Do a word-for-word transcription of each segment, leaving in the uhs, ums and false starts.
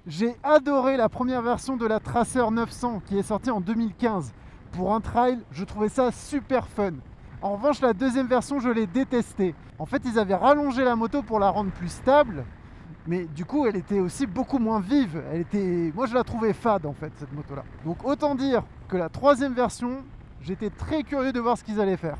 J'ai adoré la première version de la Tracer neuf cents qui est sortie en deux mille quinze. Pour un trail, je trouvais ça super fun. En revanche, la deuxième version, je l'ai détestée. En fait, ils avaient rallongé la moto pour la rendre plus stable, mais du coup, elle était aussi beaucoup moins vive. Elle était... Moi, je la trouvais fade, en fait, cette moto-là. Donc, autant dire que la troisième version, j'étais très curieux de voir ce qu'ils allaient faire.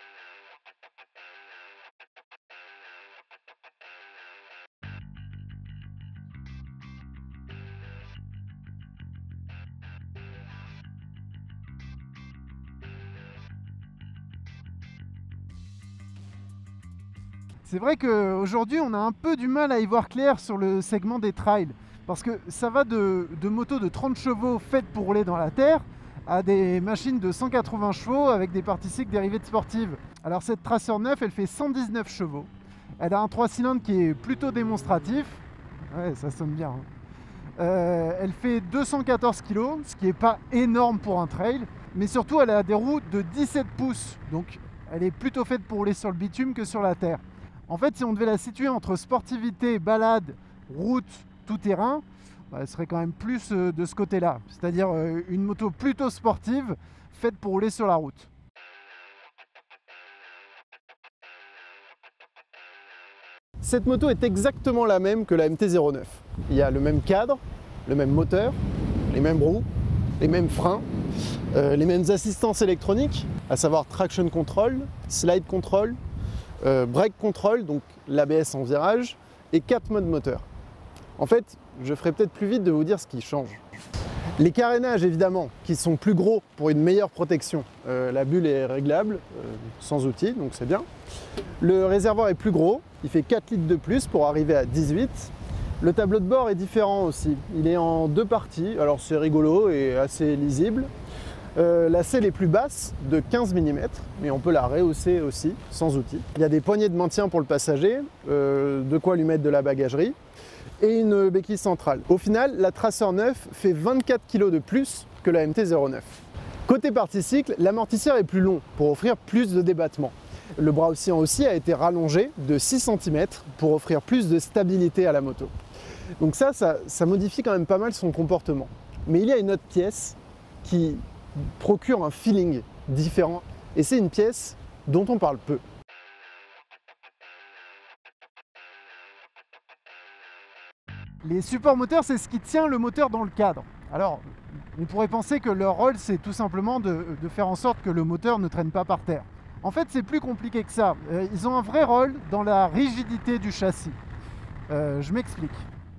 C'est vrai qu'aujourd'hui, on a un peu du mal à y voir clair sur le segment des trails. Parce que ça va de, de motos de trente chevaux faites pour rouler dans la terre à des machines de cent quatre-vingts chevaux avec des parties cycles dérivées de sportives. Alors cette Tracer neuf, elle fait cent dix-neuf chevaux. Elle a un trois cylindres qui est plutôt démonstratif. Ouais, ça sonne bien. Hein. Euh, elle fait deux cent quatorze kilos, ce qui n'est pas énorme pour un trail. Mais surtout, elle a des roues de dix-sept pouces. Donc elle est plutôt faite pour rouler sur le bitume que sur la terre. En fait, si on devait la situer entre sportivité, balade, route, tout-terrain, bah, elle serait quand même plus euh, de ce côté-là. C'est-à-dire euh, une moto plutôt sportive, faite pour rouler sur la route. Cette moto est exactement la même que la M T zéro neuf. Il y a le même cadre, le même moteur, les mêmes roues, les mêmes freins, euh, les mêmes assistances électroniques, à savoir traction control, slide control, Euh, brake control, donc l'A B S en virage, et quatre modes moteur. En fait, je ferai peut-être plus vite de vous dire ce qui change. Les carénages, évidemment, qui sont plus gros pour une meilleure protection. Euh, la bulle est réglable, euh, sans outil, donc c'est bien. Le réservoir est plus gros, il fait quatre litres de plus pour arriver à dix-huit. Le tableau de bord est différent aussi, il est en deux parties, alors c'est rigolo et assez lisible. Euh, la selle est plus basse, de quinze millimètres, mais on peut la rehausser aussi, sans outil. Il y a des poignées de maintien pour le passager, euh, de quoi lui mettre de la bagagerie, et une béquille centrale. Au final, la Tracer neuf fait vingt-quatre kilos de plus que la M T zéro neuf. Côté partie cycle, l'amortisseur est plus long pour offrir plus de débattement. Le bras oscillant aussi a été rallongé de six centimètres pour offrir plus de stabilité à la moto. Donc ça, ça, ça modifie quand même pas mal son comportement. Mais il y a une autre pièce qui procure un feeling différent et c'est une pièce dont on parle peu. Les supports moteurs, c'est ce qui tient le moteur dans le cadre. Alors, on pourrait penser que leur rôle, c'est tout simplement de, de faire en sorte que le moteur ne traîne pas par terre. En fait, c'est plus compliqué que ça. Euh, ils ont un vrai rôle dans la rigidité du châssis. Euh, je m'explique.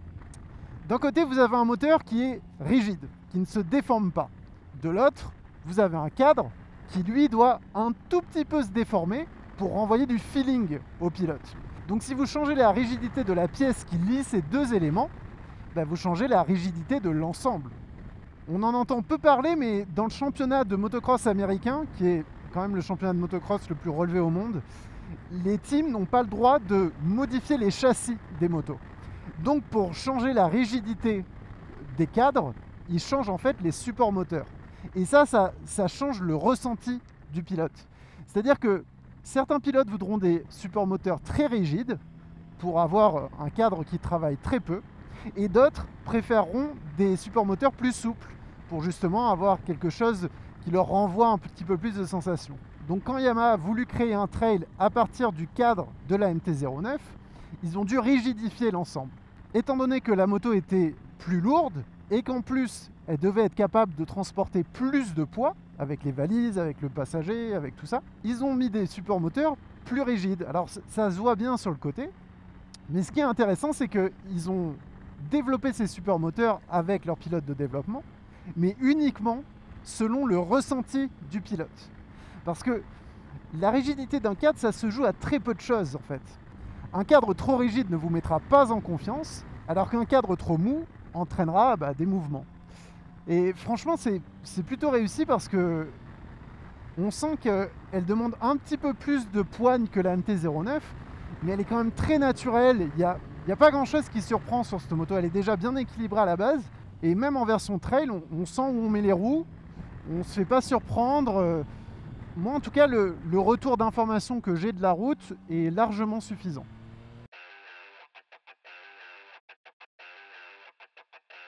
D'un côté, vous avez un moteur qui est rigide, qui ne se déforme pas. De l'autre, vous avez un cadre qui, lui, doit un tout petit peu se déformer pour renvoyer du feeling au pilote. Donc si vous changez la rigidité de la pièce qui lie ces deux éléments, ben vous changez la rigidité de l'ensemble. On en entend peu parler, mais dans le championnat de motocross américain, qui est quand même le championnat de motocross le plus relevé au monde, les teams n'ont pas le droit de modifier les châssis des motos. Donc pour changer la rigidité des cadres, ils changent en fait les supports moteurs. Et ça, ça, ça change le ressenti du pilote. C'est-à-dire que certains pilotes voudront des supports moteurs très rigides pour avoir un cadre qui travaille très peu, et d'autres préféreront des supports moteurs plus souples pour justement avoir quelque chose qui leur renvoie un petit peu plus de sensations. Donc quand Yamaha a voulu créer un trail à partir du cadre de la M T zéro neuf, ils ont dû rigidifier l'ensemble. Étant donné que la moto était plus lourde et qu'en plus elle devait être capable de transporter plus de poids avec les valises, avec le passager, avec tout ça, ils ont mis des supports moteurs plus rigides. Alors ça se voit bien sur le côté, mais ce qui est intéressant, c'est qu'ils ont développé ces supports moteurs avec leur pilote de développement, mais uniquement selon le ressenti du pilote. Parce que la rigidité d'un cadre, ça se joue à très peu de choses en fait. Un cadre trop rigide ne vous mettra pas en confiance, alors qu'un cadre trop mou entraînera bah, des mouvements. Et franchement, c'est plutôt réussi parce que on sent qu'elle demande un petit peu plus de poigne que la M T zéro neuf, mais elle est quand même très naturelle. Il n'y a, il y a pas grand chose qui surprend sur cette moto. Elle est déjà bien équilibrée à la base. Et même en version trail, on, on sent où on met les roues. On ne se fait pas surprendre. Moi, en tout cas, le, le retour d'information que j'ai de la route est largement suffisant.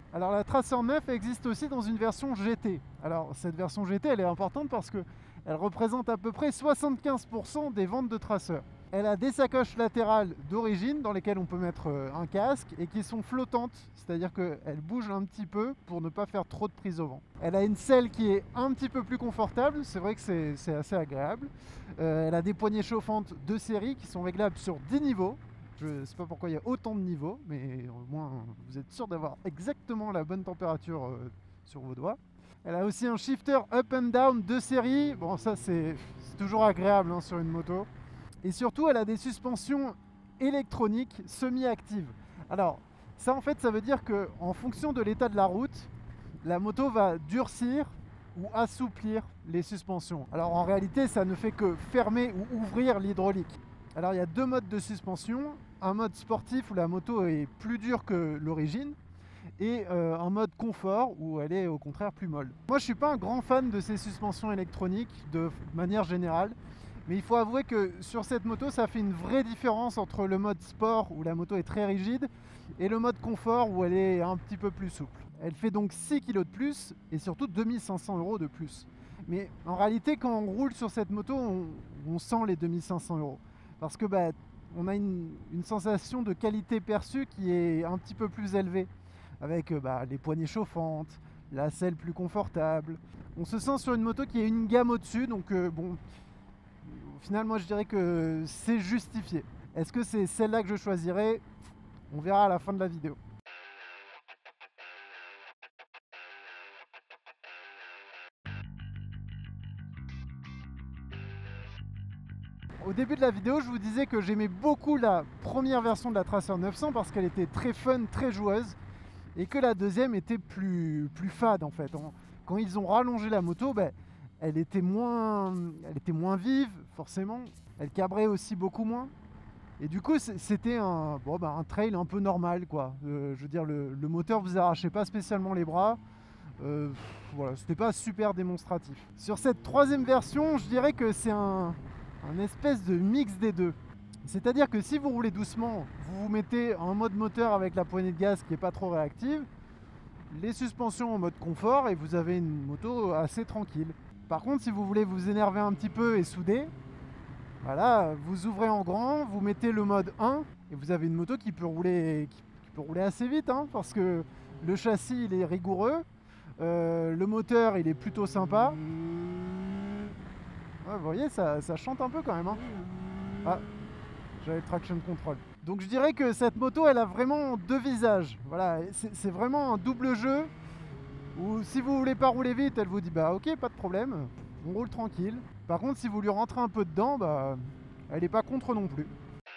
Alors la Tracer neuf existe aussi dans une version G T. Alors cette version G T, elle est importante parce qu'elle représente à peu près soixante-quinze pour cent des ventes de Tracer. Elle a des sacoches latérales d'origine dans lesquelles on peut mettre un casque et qui sont flottantes, c'est-à-dire qu'elles bougent un petit peu pour ne pas faire trop de prise au vent. Elle a une selle qui est un petit peu plus confortable, c'est vrai que c'est assez agréable. Euh, elle a des poignées chauffantes de série qui sont réglables sur dix niveaux. Je ne sais pas pourquoi il y a autant de niveaux, mais au moins vous êtes sûr d'avoir exactement la bonne température euh, sur vos doigts. Elle a aussi un shifter up and down de série. Bon, ça c'est toujours agréable hein, sur une moto. Et surtout, elle a des suspensions électroniques semi-actives. Alors, ça en fait, ça veut dire qu'en fonction de l'état de la route, la moto va durcir ou assouplir les suspensions. Alors en réalité, ça ne fait que fermer ou ouvrir l'hydraulique. Alors il y a deux modes de suspension. Un mode sportif où la moto est plus dure que l'origine et euh, un mode confort où elle est au contraire plus molle. Moi je suis pas un grand fan de ces suspensions électroniques de manière générale, mais il faut avouer que sur cette moto ça fait une vraie différence entre le mode sport où la moto est très rigide et le mode confort où elle est un petit peu plus souple. Elle fait donc six kilos de plus et surtout deux mille cinq cents euros de plus. Mais en réalité quand on roule sur cette moto on, on sent les deux mille cinq cents euros parce que bah, on a une, une sensation de qualité perçue qui est un petit peu plus élevée avec bah, les poignées chauffantes, la selle plus confortable. On se sent sur une moto qui est une gamme au-dessus, donc euh, bon, au final moi je dirais que c'est justifié. Est-ce que c'est celle-là que je choisirais? On verra à la fin de la vidéo. Au début de la vidéo, je vous disais que j'aimais beaucoup la première version de la Tracer neuf cents parce qu'elle était très fun, très joueuse, et que la deuxième était plus, plus fade en fait. Quand ils ont rallongé la moto, ben, elle, était moins, elle était moins vive forcément, elle cabrait aussi beaucoup moins, et du coup c'était un, bon, ben, un trail un peu normal quoi. Euh, je veux dire, le, le moteur vous arrachait pas spécialement les bras. Euh, voilà, c'était pas super démonstratif. Sur cette troisième version, je dirais que c'est un un espèce de mix des deux. C'est-à-dire que si vous roulez doucement, vous vous mettez en mode moteur avec la poignée de gaz qui n'est pas trop réactive, les suspensions en mode confort et vous avez une moto assez tranquille. Par contre, si vous voulez vous énerver un petit peu et souder, voilà, vous ouvrez en grand, vous mettez le mode un et vous avez une moto qui peut rouler, qui, qui peut rouler assez vite hein, parce que le châssis il est rigoureux, euh, le moteur il est plutôt sympa. Ouais, vous voyez, ça, ça chante un peu quand même. Hein. Ah, j'avais le traction control. Donc je dirais que cette moto, elle a vraiment deux visages. Voilà, c'est vraiment un double jeu où si vous voulez pas rouler vite, elle vous dit bah ok, pas de problème, on roule tranquille. Par contre, si vous lui rentrez un peu dedans, bah elle est pas contre non plus.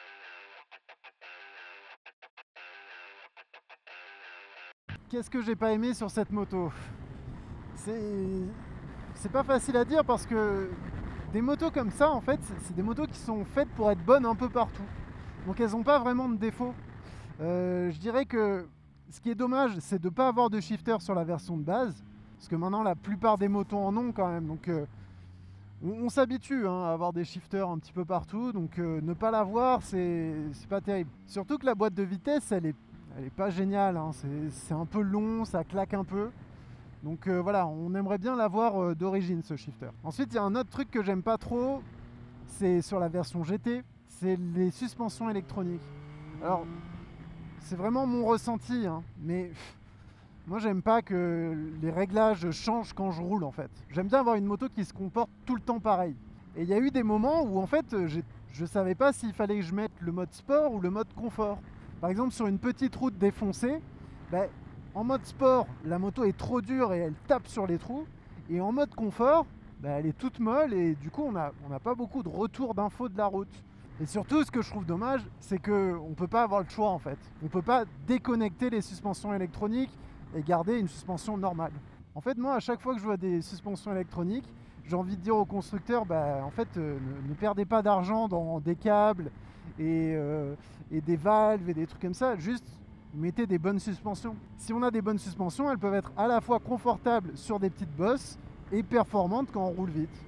Qu'est-ce que j'ai pas aimé sur cette moto? C'est c'est pas facile à dire parce que des motos comme ça, en fait, c'est des motos qui sont faites pour être bonnes un peu partout. Donc elles n'ont pas vraiment de défaut. Euh, je dirais que ce qui est dommage, c'est de ne pas avoir de shifter sur la version de base. Parce que maintenant, la plupart des motos en ont quand même. Donc euh, on, on s'habitue hein, à avoir des shifters un petit peu partout. Donc euh, ne pas l'avoir, c'est pas terrible. Surtout que la boîte de vitesse, elle est, elle est pas géniale. Hein. C'est un peu long, ça claque un peu. Donc euh, voilà, on aimerait bien l'avoir euh, d'origine ce shifter. Ensuite, il y a un autre truc que j'aime pas trop, c'est sur la version G T, c'est les suspensions électroniques. Alors, c'est vraiment mon ressenti, hein, mais pff, moi j'aime pas que les réglages changent quand je roule en fait. J'aime bien avoir une moto qui se comporte tout le temps pareil. Et il y a eu des moments où en fait, je savais pas s'il fallait que je mette le mode sport ou le mode confort. Par exemple, sur une petite route défoncée, ben, en mode sport, la moto est trop dure et elle tape sur les trous. Et en mode confort, bah, elle est toute molle et du coup on n'a on n'a pas beaucoup de retour d'infos de la route. Et surtout, ce que je trouve dommage, c'est qu'on ne peut pas avoir le choix en fait. On ne peut pas déconnecter les suspensions électroniques et garder une suspension normale. En fait, moi, à chaque fois que je vois des suspensions électroniques, j'ai envie de dire au constructeur, bah, en fait, euh, ne, ne perdez pas d'argent dans des câbles et, euh, et des valves et des trucs comme ça. Juste mettez des bonnes suspensions. Si on a des bonnes suspensions, elles peuvent être à la fois confortables sur des petites bosses et performantes quand on roule vite.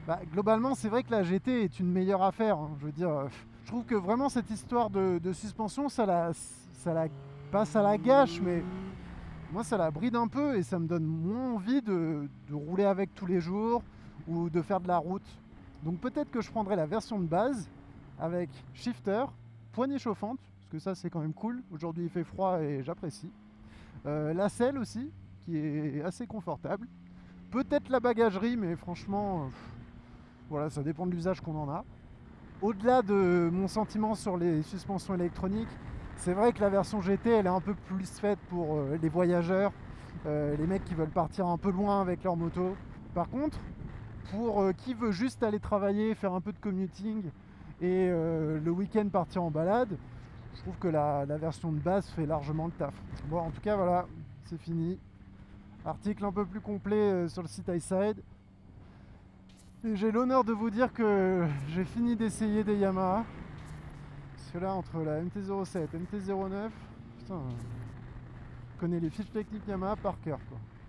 Bah, globalement, c'est vrai que la G T est une meilleure affaire. Hein. Je veux dire, euh, je trouve que vraiment cette histoire de, de suspension, ça la, ça la passe à la gâche, mais moi, ça la bride un peu et ça me donne moins envie de, de rouler avec tous les jours ou de faire de la route. Donc peut-être que je prendrai la version de base avec shifter, poignée chauffante, parce que ça c'est quand même cool. Aujourd'hui il fait froid et j'apprécie. Euh, la selle aussi, qui est assez confortable. Peut-être la bagagerie, mais franchement, euh, voilà, ça dépend de l'usage qu'on en a. Au-delà de mon sentiment sur les suspensions électroniques, c'est vrai que la version G T, elle est un peu plus faite pour euh, les voyageurs, euh, les mecs qui veulent partir un peu loin avec leur moto. Par contre, pour euh, qui veut juste aller travailler, faire un peu de commuting et euh, le week-end partir en balade, je trouve que la, la version de base fait largement le taf. Bon, en tout cas, voilà, c'est fini. Article un peu plus complet euh, sur le site iSide. Et j'ai l'honneur de vous dire que j'ai fini d'essayer des Yamaha. Parce que là, entre la M T zéro sept et M T zéro neuf, putain, je connais les fiches techniques Yamaha par cœur, quoi.